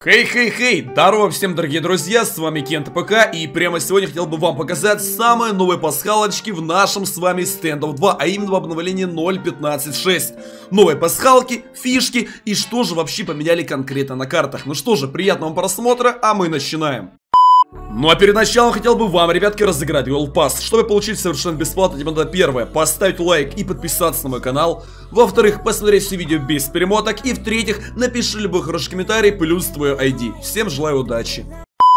Хей-хей-хей! Здорово всем, дорогие друзья, с вами Кент ПК, и прямо сегодня хотел бы вам показать самые новые пасхалочки в нашем с вами Standoff 2, а именно в обновлении 0.15.6. Новые пасхалки, фишки и что же вообще поменяли конкретно на картах. Ну что же, приятного просмотра, а мы начинаем. Ну а перед началом хотел бы вам, ребятки, разыграть Gold Pass. Чтобы получить совершенно бесплатно, тебе надо первое, поставить лайк и подписаться на мой канал. Во-вторых, посмотреть все видео без перемоток. И в-третьих, напиши любой хороший комментарий плюс твое ID. Всем желаю удачи.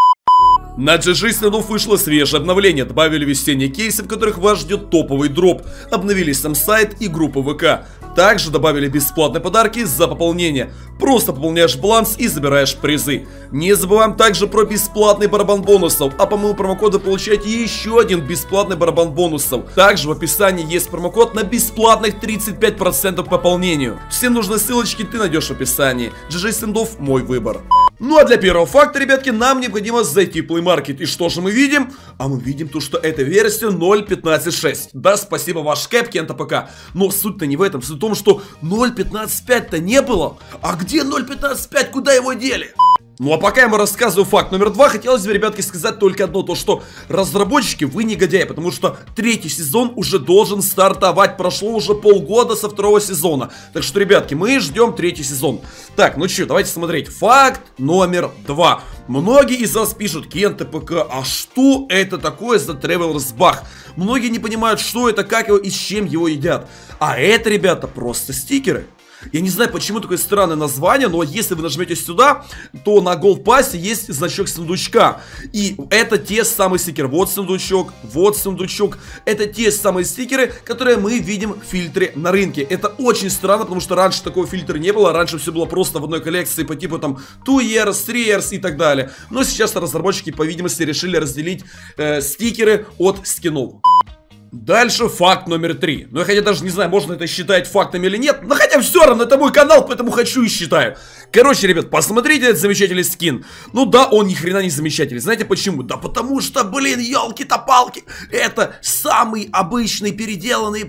На GG Standoff вышло свежее обновление, добавили весенние кейсы, в которых вас ждет топовый дроп, обновили сам сайт и группу ВК. Также добавили бесплатные подарки за пополнение. Просто пополняешь баланс и забираешь призы. Не забываем также про бесплатный барабан бонусов, а по моему промокоду получаете еще один бесплатный барабан бонусов. Также в описании есть промокод на бесплатных 35% к пополнению. Всем нужные ссылочки ты найдешь в описании. GG Standoff — мой выбор. Ну а для первого факта, ребятки, нам необходимо зайти в Play Market. И что же мы видим? А мы видим то, что это версия 0.15.6. Да, спасибо ваш кэп, Кента ПК. Но суть-то не в этом. Суть в том, что 0.15.5-то не было. А где 0.15.5? Куда его дели? Ну а пока я ему рассказываю факт номер 2, хотелось бы, ребятки, сказать только одно, то что разработчики, вы негодяи, потому что третий сезон уже должен стартовать, прошло уже полгода со второго сезона. Так что, ребятки, мы ждем третий сезон. Так, ну что, давайте смотреть. Факт номер 2. Многие из вас пишут: Кент ПК, а что это такое за Traveler's Bug? Многие не понимают, что это, как его и с чем его едят. А это, ребята, просто стикеры. Я не знаю, почему такое странное название, но если вы нажмете сюда, то на Gold Pass есть значок сундучка. И это те самые стикеры. Вот сундучок, вот сундучок. Это те самые стикеры, которые мы видим в фильтре на рынке. Это очень странно, потому что раньше такого фильтра не было. Раньше все было просто в одной коллекции по типу там 2 years, 3 years и так далее. Но сейчас разработчики, по видимости, решили разделить стикеры от скинов. Дальше факт номер 3. Ну, я хотя даже не знаю, можно это считать фактом или нет. Но хотя все равно, это мой канал, поэтому хочу и считаю. Короче, ребят, посмотрите этот замечательный скин. Ну да, он ни хрена не замечательный. Знаете почему? Да потому что, блин, елки-то-палки, это самый обычный переделанный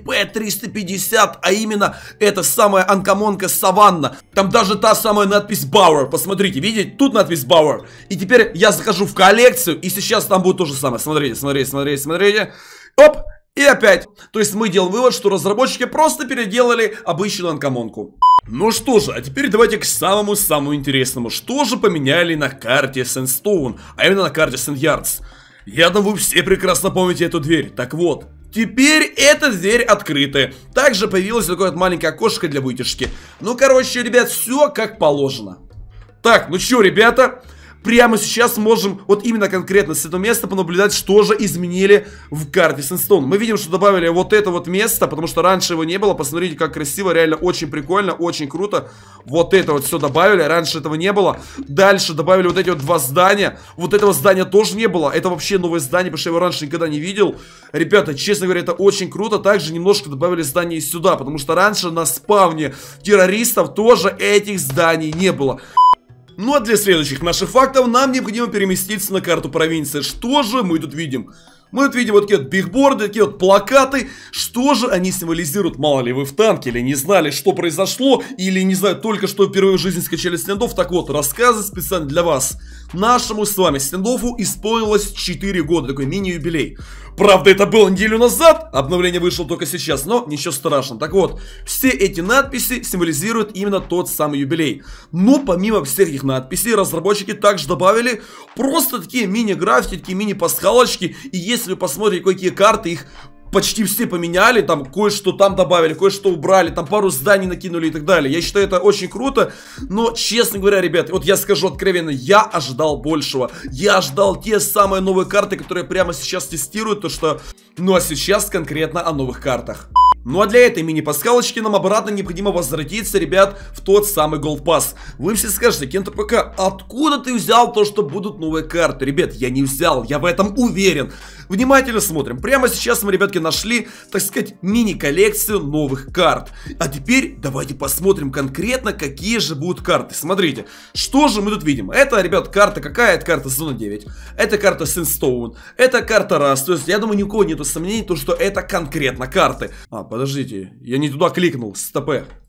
P350. А именно, это самая анкомонка Саванна. Там даже та самая надпись Bauer. Посмотрите, видите? Тут надпись Bauer. И теперь я захожу в коллекцию, и сейчас там будет то же самое. Смотрите, смотрите, смотрите, смотрите. Оп! И опять. То есть мы делаем вывод, что разработчики просто переделали обычную анкомонку. Ну что же, а теперь давайте к самому-самому интересному. Что же поменяли на карте Sandstone, а именно на карте Sand Yards? Я думаю, вы все прекрасно помните эту дверь. Так вот, теперь эта дверь открытая. Также появилось такое вот маленькое окошко для вытяжки. Ну, короче, ребят, все как положено. Так, ну что, ребята... Прямо сейчас можем вот именно конкретно с этого места понаблюдать, что же изменили в карте Sandstone. Мы видим, что добавили вот это вот место, потому что раньше его не было. Посмотрите, как красиво, реально очень прикольно, очень круто. Вот это вот все добавили, раньше этого не было. Дальше добавили вот эти вот два здания. Вот этого здания тоже не было. Это вообще новое здание, потому что я его раньше никогда не видел. Ребята, честно говоря, это очень круто. Также немножко добавили здания сюда, потому что раньше на спавне террористов тоже этих зданий не было. Ну а для следующих наших фактов нам необходимо переместиться на карту провинции. Что же мы тут видим? Мы тут видим вот такие вот бигборды, такие вот плакаты. Что же они символизируют? Мало ли вы в танке или не знали, что произошло, или не знаю, только что впервые в жизни скачали Standoff. Так вот, рассказы специально для вас. Нашему с вами Standoff'у исполнилось 4 года, такой мини-юбилей. Правда, это было неделю назад, обновление вышло только сейчас, но ничего страшного. Так вот, все эти надписи символизируют именно тот самый юбилей. Но помимо всех этих надписей, разработчики также добавили просто такие мини-граффити, такие мини-пасхалочки. И если вы посмотрите, какие карты, их почти все поменяли, там кое-что там добавили, кое-что убрали, там пару зданий накинули и так далее. Я считаю, это очень круто, но, честно говоря, ребят, вот я скажу откровенно, я ожидал большего. Я ждал те самые новые карты, которые прямо сейчас тестируют, то что... Ну а сейчас конкретно о новых картах. Ну а для этой мини-пасхалочки нам обратно необходимо возвратиться, ребят, в тот самый Gold Pass. Вы все скажете: Кент ПК, откуда ты взял то, что будут новые карты? Ребят, я не взял, я в этом уверен. Внимательно смотрим. Прямо сейчас мы, ребятки, нашли, так сказать, мини-коллекцию новых карт. А теперь давайте посмотрим конкретно, какие же будут карты. Смотрите, что же мы тут видим. Это, ребят, карта какая? Это карта Зона 9. Это карта Sandstone. Это карта Rust. То есть, я думаю, ни у кого нету сомнений, то, что это конкретно карты. Подождите, я не туда кликнул, стопэ.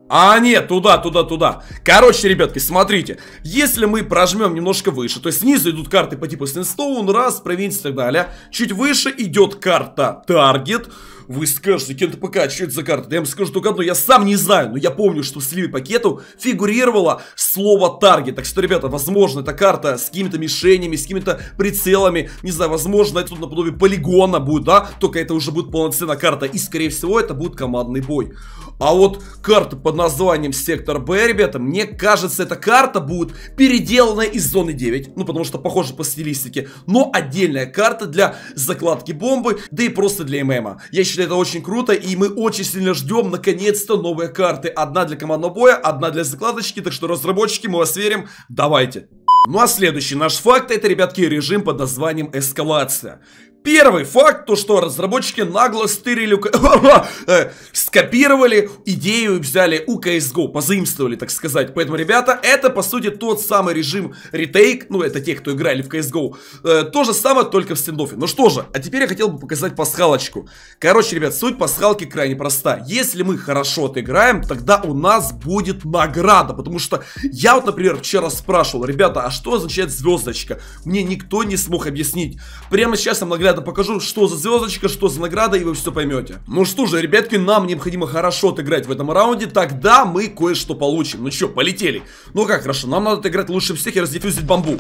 А, нет, туда. Короче, ребятки, смотрите. Если мы прожмем немножко выше, то есть снизу идут карты по типу Сэнстоун, раз, провинция и так далее. Чуть выше идет карта Таргет. Вы скажете, Кент ПК, что это за карта? Да я вам скажу только одно, я сам не знаю, но я помню, что в сливе пакету фигурировало слово таргет. Так что, ребята, возможно, эта карта с какими-то мишенями, с какими-то прицелами, не знаю, возможно, это тут наподобие полигона будет, да? Только это уже будет полноценная карта, и, скорее всего, это будет командный бой. А вот карта под названием Сектор Б, ребята, мне кажется, эта карта будет переделанная из Зоны 9. Ну, потому что похоже по стилистике. Но отдельная карта для закладки бомбы, да и просто для ММа. Я считаю, это очень круто, и мы очень сильно ждем, наконец-то, новые карты. Одна для командного боя, одна для закладочки. Так что, разработчики, мы вас верим. Давайте. Ну а следующий наш факт, это, ребятки, режим под названием Эскалация. Первый факт, то что разработчики нагло скопировали идею и взяли у CSGO, позаимствовали, так сказать. Поэтому, ребята, это по сути тот самый режим ретейк, ну это те, кто играли в CSGO. То же самое, только в стендофе. Ну что же, а теперь я хотел бы показать пасхалочку. Короче, ребят, суть пасхалки крайне проста. Если мы хорошо отыграем, тогда у нас будет награда. Потому что я вот, например, вчера спрашивал, ребята, а что означает звездочка? Мне никто не смог объяснить. Прямо сейчас я вам наглядно покажу, что за звездочка, что за награда, и вы все поймете. Ну что же, ребятки, нам необходимо хорошо отыграть в этом раунде, тогда мы кое-что получим. Ну что, полетели. Ну как, хорошо, нам надо отыграть лучше всех и раздефьюзить бомбу.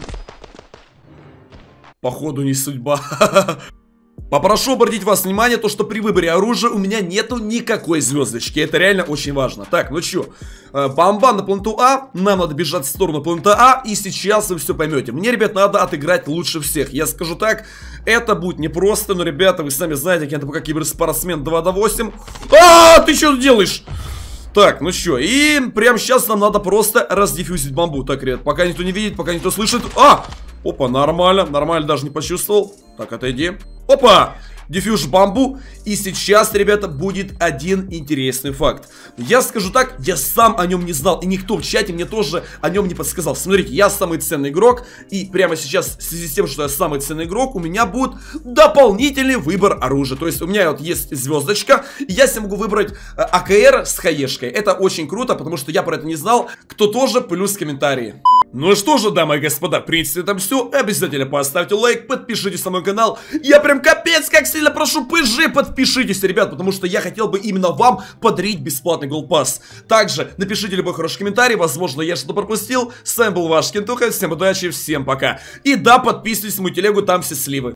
Походу не судьба. Попрошу обратить вас внимание, то что при выборе оружия у меня нету никакой звездочки. Это реально очень важно. Так, ну чё, бомба на планету А. Нам надо бежать в сторону планеты А. И сейчас вы все поймете. Мне, ребят, надо отыграть лучше всех. Я скажу так, это будет непросто. Но, ребята, вы сами знаете, я пока киберспортсмен 2/8. А, ты что делаешь? Так, ну что, и прямо сейчас нам надо просто раздефьюзить бомбу. Так, ребят, пока никто не видит, пока никто слышит. А! Опа, нормально, даже не почувствовал. Так, отойди. Опа! Дефьюж бомбу. И сейчас, ребята, будет один интересный факт. Я скажу так, я сам о нем не знал. И никто в чате мне тоже о нем не подсказал. Смотрите, я самый ценный игрок. И прямо сейчас, в связи с тем, что я самый ценный игрок, у меня будет дополнительный выбор оружия. То есть у меня вот есть звездочка. И я себе могу выбрать АКР с хаешкой. Это очень круто, потому что я про это не знал. Кто тоже, плюс комментарии. Ну что же, дамы и господа, в принципе, это все. Обязательно поставьте лайк, подпишитесь на мой канал. Я прям капец как сильно прошу, подпишитесь, ребят, потому что я хотел бы именно вам подарить бесплатный голдпасс. Также напишите любой хороший комментарий, возможно, я что-то пропустил. С вами был ваш Кентуха, всем удачи, всем пока. И да, подписывайтесь в мою телегу, там все сливы.